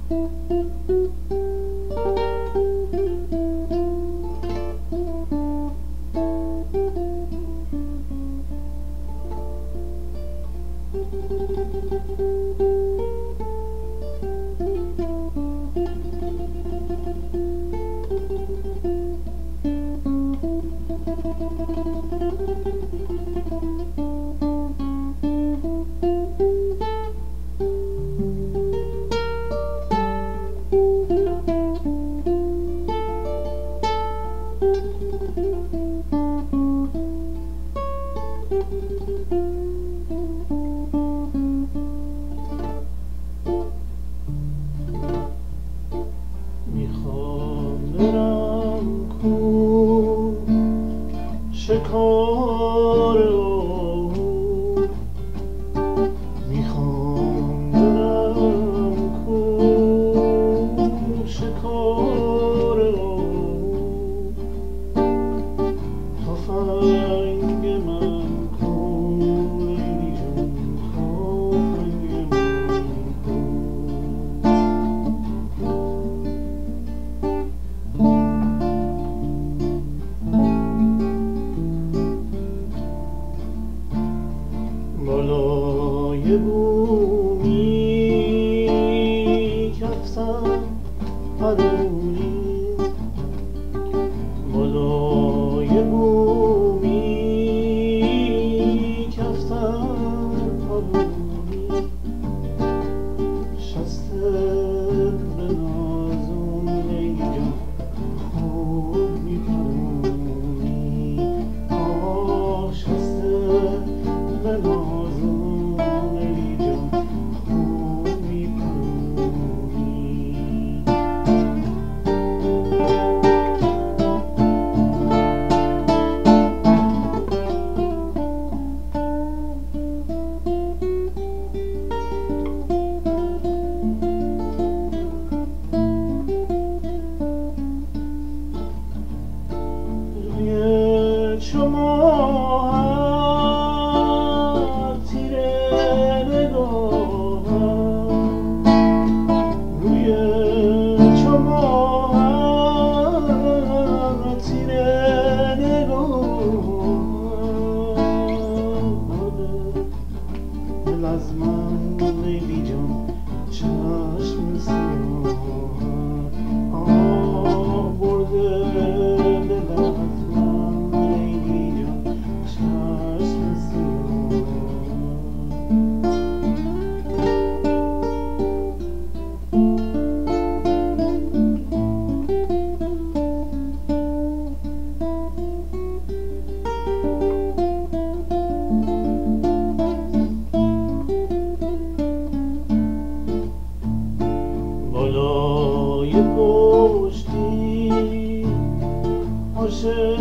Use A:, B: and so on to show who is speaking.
A: شکار آهو میخوام برم کو شکار آهو تفنگ من کو لیلی جون تفنگ من کو بالای بومی کفتم پرونی بالای بومی کفتم پرونی شسته به نازون لیلی جان خوب میپرونی آه شسته به نازون لیلی جان خوب میپرونی روی چماهت تیره نگاهم روی چماهت تیره نگاهم دل از من لیلی جان چشم سیاه آه برده دل از من لیلی جان چشم سیاه بالای پشتی عاشق